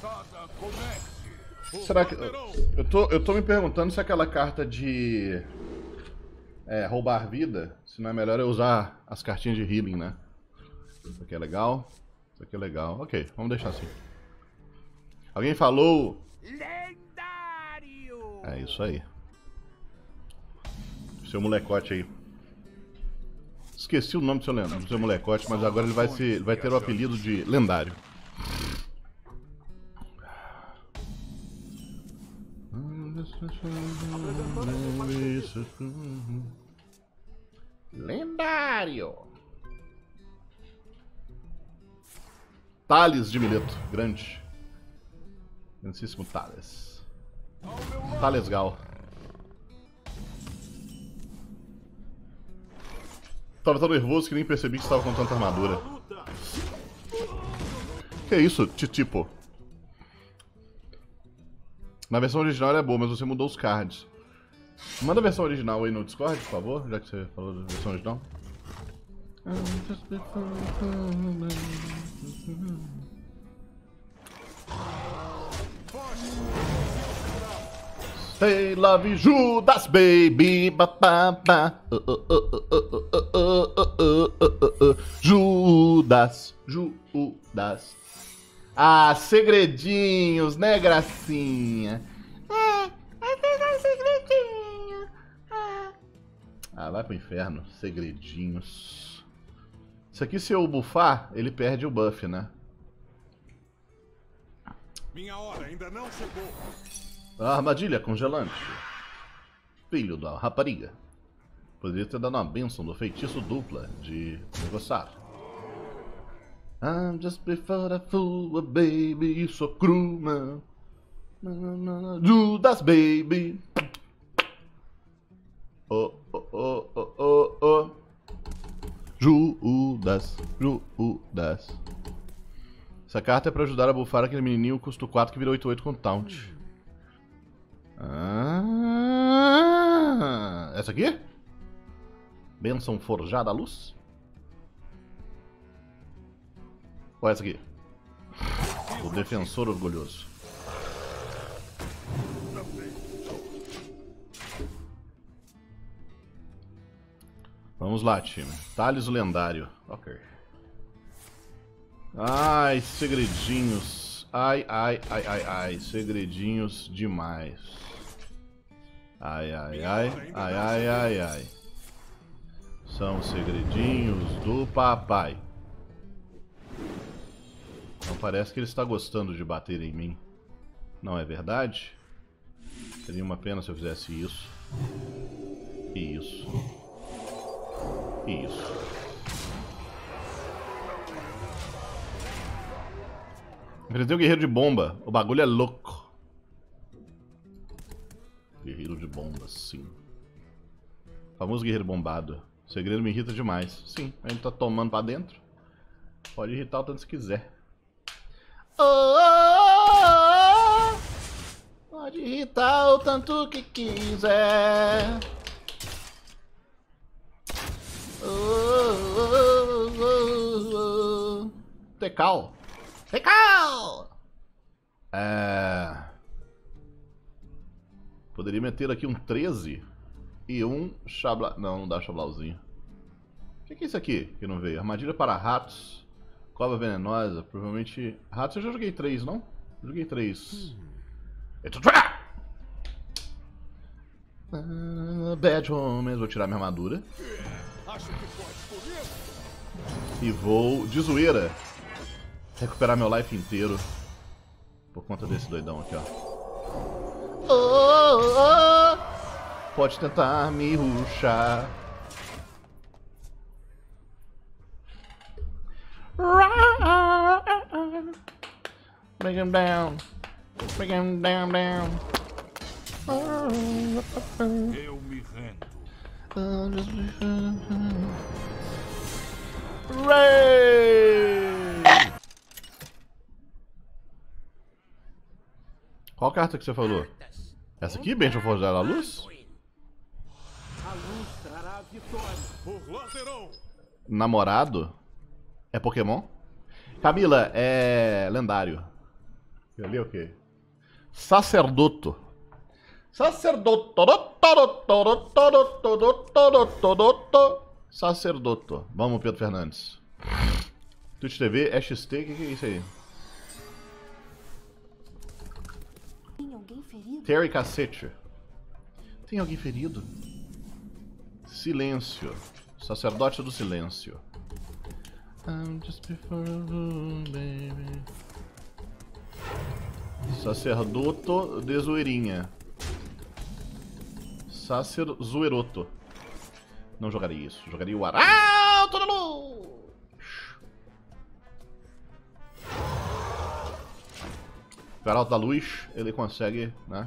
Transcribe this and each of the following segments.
Será que... Eu tô me perguntando se aquela carta de... roubar vida, se não é melhor eu usar as cartinhas de healing, né? Isso aqui é legal. Isso aqui é legal. Ok, vamos deixar assim. Alguém falou... Lendário! É isso aí. Seu molecote aí. Esqueci o nome do seu molecote, mas agora ele vai ter o apelido de lendário. Lendário! Thales de Mileto, grande. Grandíssimo Thales. Thales Gal. Tava tão nervoso que nem percebi que estava com tanta armadura. Que isso, Titipo? Na versão original ela é boa, mas você mudou os cards. Manda a versão original aí no Discord, por favor, já que você falou da versão original. Say love Judas, baby. Ba, ba, ba. Judas, Judas. Ah, segredinhos, né, gracinha? Segredinho. Ah, vai pro inferno, segredinhos. Isso aqui, se eu bufar, ele perde o buff, né? Minha hora ainda não chegou. A armadilha congelante. Filho da rapariga. Poderia ter dado uma bênção do feitiço dupla de negociar. I'm just before the fool, baby, so cruel, man. Judas, baby. Oh, oh, oh, oh, oh, oh. Judas, Judas. Essa carta é pra ajudar a bufar aquele menininho custo 4 que virou 8/8 com taunt. Ah, essa aqui? Bênção forjada à luz? Ou essa aqui? O defensor orgulhoso. Vamos lá, time. Thales o lendário. Ok. Ai, segredinhos. Ai, ai, ai, ai, ai. Segredinhos demais. Ai, ai, ai, ai, ai, ai, ai. São segredinhos do papai. Não parece que ele está gostando de bater em mim. Não é verdade? Seria uma pena se eu fizesse isso. E isso. E isso. Enfrentei o guerreiro de bomba. O bagulho é louco. Guerreiro de bomba, sim. Famoso guerreiro bombado. O segredo me irrita demais. Sim, a gente tá tomando pra dentro. Pode irritar o tanto se quiser. Oh, oh, oh. Pode irritar o tanto que quiser. Oh, oh, oh, oh. Tecal. Tecal! Poderia meter aqui um 13 e um chabla... Não, não dá chablauzinho. O que é isso aqui que não veio? Armadilha para ratos. Cova venenosa. Provavelmente... Ratos eu já joguei 3, não? Joguei 3. Bad Homens. Vou tirar minha armadura. E vou, de zoeira, recuperar meu life inteiro. Por conta desse doidão aqui, ó. Oh, oh, oh. Pode tentar me rushar. Bring him down. Bring him down, down. Eu me rendo. Qual carta que você falou? Essa aqui, Bênção Forjada à Luz? A luz trará a vitória. Por lateral. Namorado? É Pokémon? Camila, é lendário. Ali é o quê? Sacerdoto. Sacerdoto. Vamos, Pedro Fernandes. Twitch TV, XT, o que é isso aí? Tem alguém ferido? Terry Cacete. Tem alguém ferido? Silêncio. Sacerdote do silêncio. I'm just before baby. Sacerdoto de zoeirinha. Zoeiroto. Não jogaria isso. Jogaria o Arauto da Luz. O Arauto da Luz, ele consegue, né?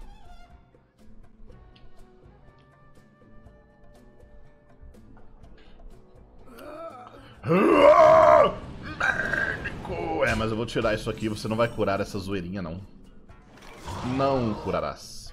Médico! É, mas eu vou tirar isso aqui. Você não vai curar essa zoeirinha, não. Não curarás.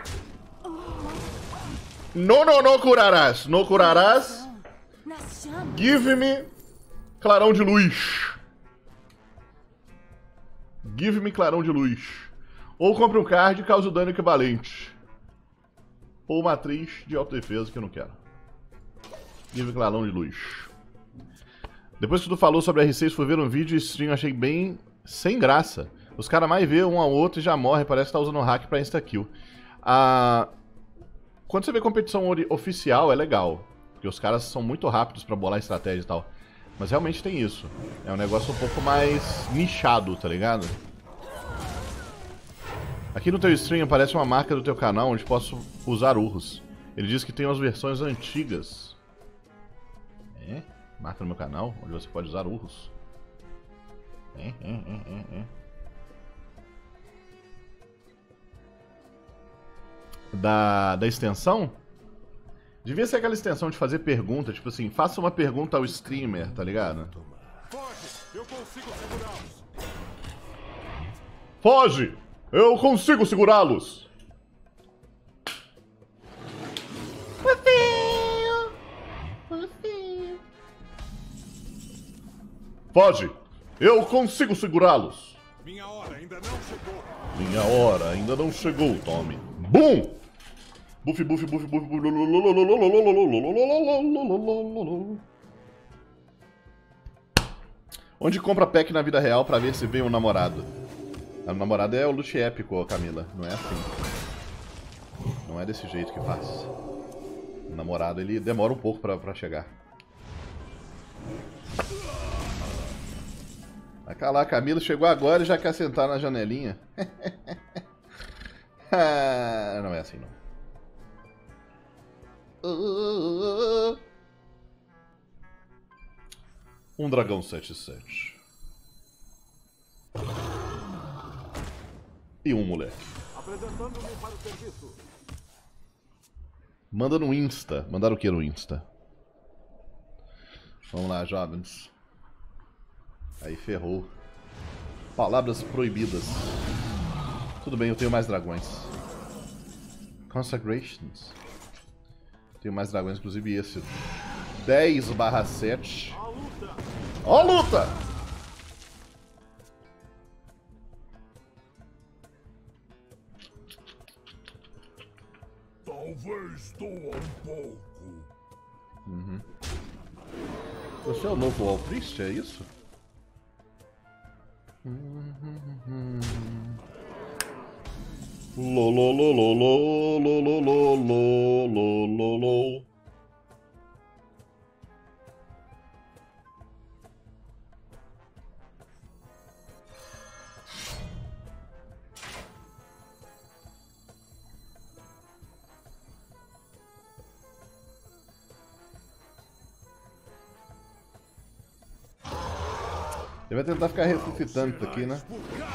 Não curarás. Não curarás. Give me clarão de luz. Give me clarão de luz. Ou compre um card e cause dano equivalente. Ou uma atriz de autodefesa que eu não quero. Give me clarão de luz. Depois que tu falou sobre R6, fui ver um vídeo e stream, achei bem sem graça. Os caras mais vê um ao outro e já morre, parece que tá usando hack pra insta-kill. Quando você vê competição oficial, é legal. Porque os caras são muito rápidos pra bolar estratégia e tal. Mas realmente tem isso. É um negócio um pouco mais nichado, tá ligado? Aqui no teu stream aparece uma marca do teu canal onde posso usar urros. Ele diz que tem umas versões antigas. É? Marca no meu canal onde você pode usar urros. Da extensão? Devia ser aquela extensão de fazer pergunta, tipo assim, faça uma pergunta ao streamer, tá ligado? Foge! Eu consigo segurá-los! Foge! Eu consigo segurá-los! Foge! Eu consigo segurá-los! Minha hora ainda não chegou! Minha hora ainda não chegou, Tommy. Bum! Buff. Onde compra pack na vida real pra ver se vem um namorado? O namorado é o loot épico, Camila. Não é assim. Não é desse jeito que faz. O namorado, ele demora um pouco pra chegar. Vai calar, a Camila chegou agora e já quer sentar na janelinha. Não é assim, não. Um dragão 7-7. E um moleque. Apresentando-me para o serviço. Manda no Insta. Mandaram o que no Insta? Vamos lá, jovens. Aí ferrou. Palavras proibidas. Tudo bem, eu tenho mais dragões. Consecrations. Tenho mais dragões, inclusive esse. 10/7. Ó a luta! Talvez doa um pouco. Você é o novo All Priest, é isso? Lolololololololololololololol. Ele vai tentar ficar ressuscitando isso aqui, né?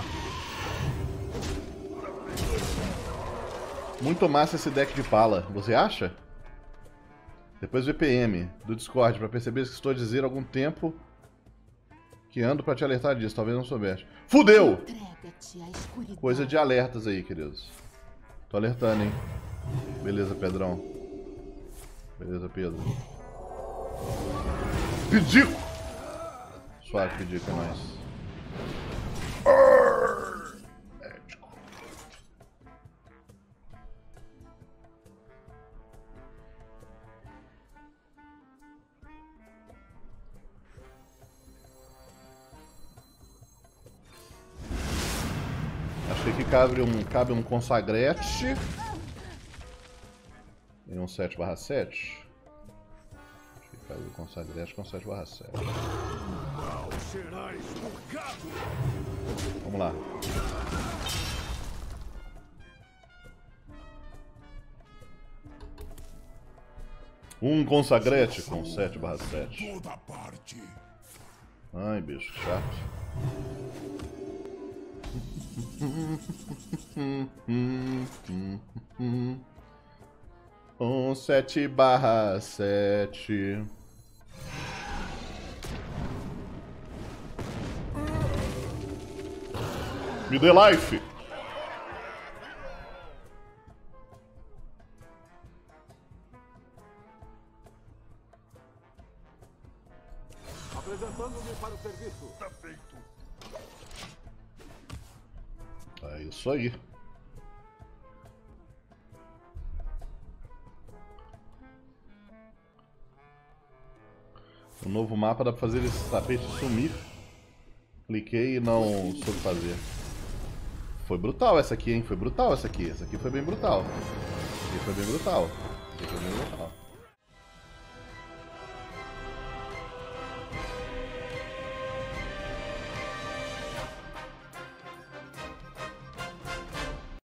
Muito massa esse deck de pala, você acha? Depois VPM do Discord pra perceber que estou a dizer há algum tempo que ando pra te alertar disso, talvez não soubesse. Fudeu! Coisa de alertas aí, queridos. Tô alertando, hein? Beleza, Pedrão. Beleza, Pedro. Pedico! Suave, Pedico, é nóis. cabe um consagrete. Em um 7/7. Acho que cabe um consagrete com 7/7. Mal será expurgado. Vamos lá. Um consagrete com 7/7. Toda parte. Ai, bicho, chato. Um 7/7. Me dê life! Apresentando-me para o serviço. Tá feito. É isso aí. O novo mapa dá pra fazer esse tapete sumir. Cliquei e não soube fazer. Foi brutal essa aqui, hein? Foi brutal essa aqui. Essa aqui foi bem brutal. Essa aqui foi bem brutal. Essa aqui foi bem brutal.